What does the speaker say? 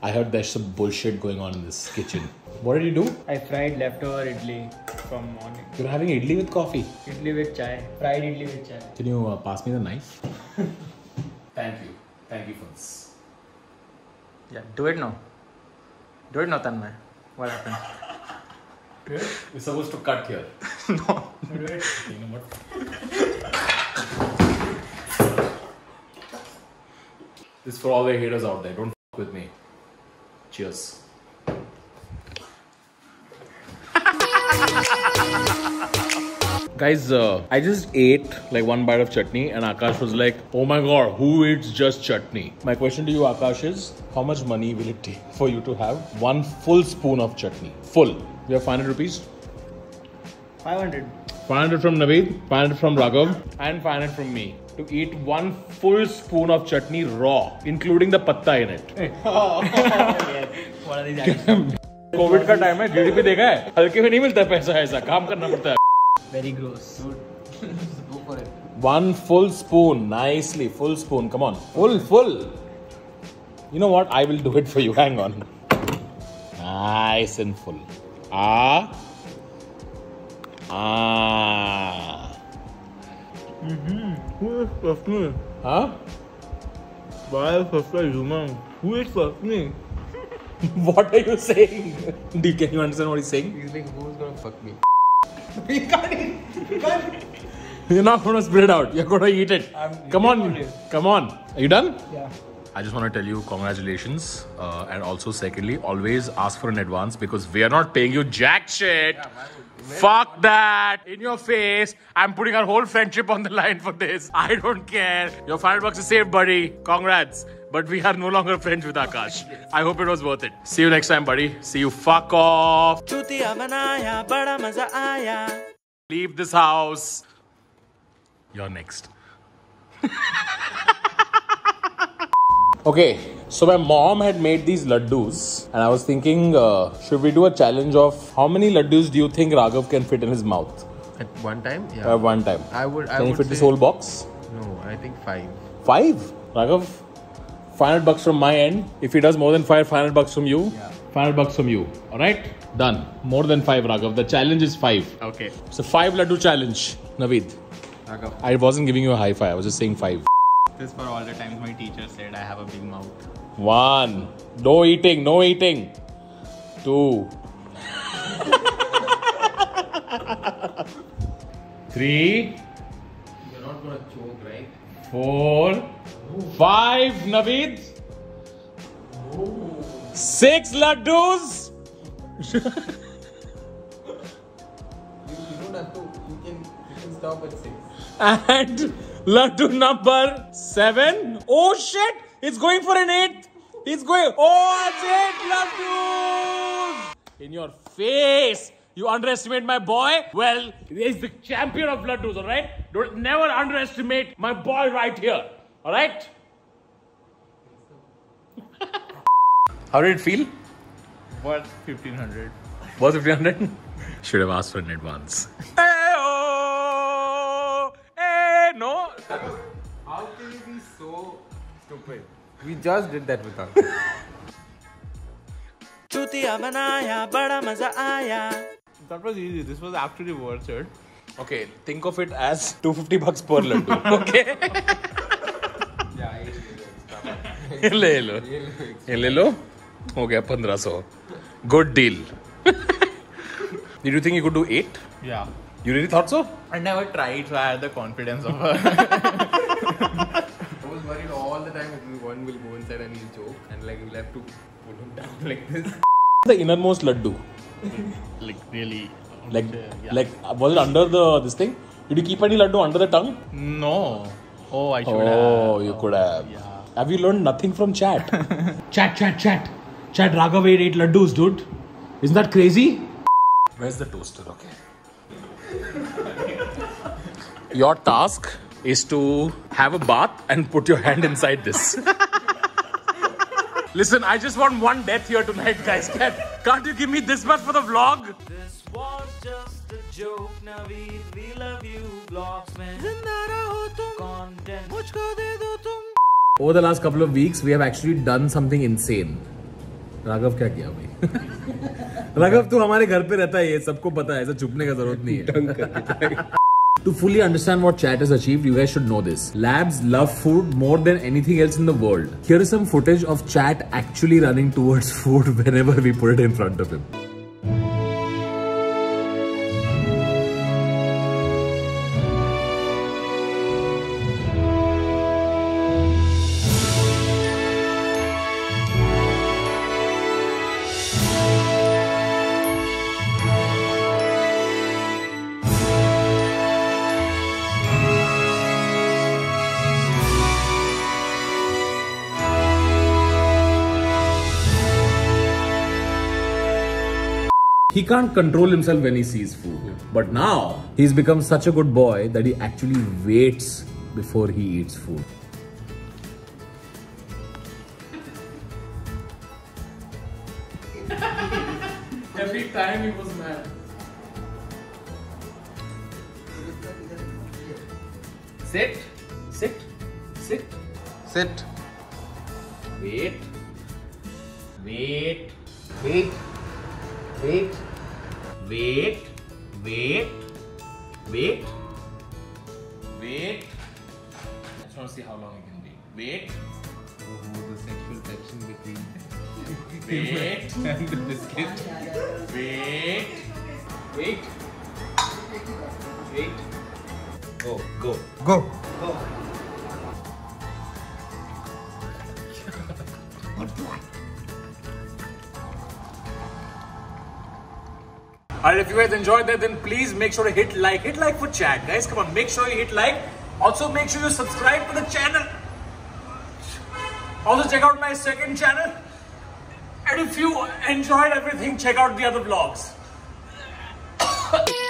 I heard there's some bullshit going on in this kitchen. What did you do? I fried leftover idli from morning. You're having idli with coffee? Idli with chai. Fried idli with chai. Can you pass me the knife? Thank you. Thank you for this. Yeah, do it now. Do it now, Tanmay. What happened? You're supposed to cut here. No. Do it. You know what? This is for all the haters out there. Don't f with me. Cheers. Guys, I just ate like one bite of chutney and Akash was like, oh my god, who eats just chutney? My question to you, Akash, is how much money will it take for you to have one full spoon of chutney? Full. You have 500 rupees? 500. 500 from Naveed, 500 from Raghav, and 500 from me to eat one full spoon of chutney raw, including the patta in it. What are these items? COVID का time है, GDP देखा है, हल्के में नहीं मिलता पैसा, ऐसा काम करना पड़ता है. Very gross. Go for it. One full spoon, nicely, full spoon. Come on, full. You know what? I will do it for you. Hang on. Nice and full. Ah. Who is first me? Huh? Why is first human? Who is first me? What are you saying? Can you understand what he's saying? He's like, who's gonna fuck me? You're not going to spit it out. You're going to eat it. Come on. Are you done? Yeah. I just want to tell you congratulations. And also secondly, always ask for an advance because we are not paying you jack shit. Yeah, fuck that. In your face. I'm putting our whole friendship on the line for this. I don't care. Your $5 is saved, buddy. Congrats. But we are no longer friends with Akash. I hope it was worth it. See you next time, buddy. See you. Fuck off. Leave this house. You're next. Okay, so my mom had made these laddus and I was thinking, should we do a challenge of how many laddus do you think Raghav can fit in his mouth? At one time? Yeah. At one time. Can you fit this whole box? No, I think 5. 5? Raghav? $500 from my end. If he does more than 5, $500 from you. Yeah. $500 from you. Alright? Done. More than 5, Raghav. The challenge is 5. Okay. It's a 5 laddu challenge. Naveed. Raghav. I wasn't giving you a high five. I was just saying 5. This for all the times my teacher said I have a big mouth. 1. No eating. 2. 3. You're not gonna choke, right? 4. 5. Naveed. 6 laddus. You don't have to. You can stop at 6. And laddu number 7. Oh shit! It's going for an 8. It's going. Oh, it's 8 laddus! In your face! You underestimate my boy? Well, he's the champion of laddus, alright? Don't never underestimate my boy right here. Alright? How did it feel? What? 1500. Was it 1500? Should have asked for an advance. No. How can you be so stupid? We just did that with us. That was easy. This was after the word, sir. Okay, think of it as $250 per laddu. Okay? Yeah, ले लो हो गया 1500. Good deal. Did you think you could do 8? Yeah. You really thought so? I never tried, so I had the confidence of her. I was worried all the time if one will go inside and he'll choke, and like we'll have to put him down like this. The innermost laddu. Like really. Like was it under this thing? Did you keep any laddu under the tongue? No. Oh, I should have. Oh, you could have. Yeah. Have you learned nothing from chat? Chat, Raghav ate 8 laddus, dude. Isn't that crazy? Where's the toaster? Okay. Your task is to have a bath and put your hand inside this. Listen, I just want one death here tonight, guys. Can't you give me this much for the vlog? This was just a joke, Naveed. We love you, vlogs, man. Content. Over the last couple of weeks, we have actually done something insane. Raghav क्या किया भाई? राघव तू हमारे घर पे रहता है, ये सबको पता है, ऐसा छुपने का जरूरत नहीं है. To fully understand what chat has achieved, you guys should know this. Labs love food more than anything else in the world. Here is some footage of chat actually running towards food whenever we put it in front of him. He can't control himself when he sees food. But now, he's become such a good boy that he actually waits before he eats food. Every time he was mad. Sit. Sit. Sit. Sit. Wait. Wait. Wait. Wait. Wait. Wait. Wait. Wait. I just want to see how long it can be. Wait. Oh, the sexual tension between Wait. and the biscuit. Wait. Wait. Wait. Go. Go. Go. Alright, if you guys enjoyed that, then please make sure to hit like. Hit like for chat, guys. Come on, make sure you hit like. Also, make sure you subscribe to the channel. Also, check out my second channel. And if you enjoyed everything, check out the other vlogs.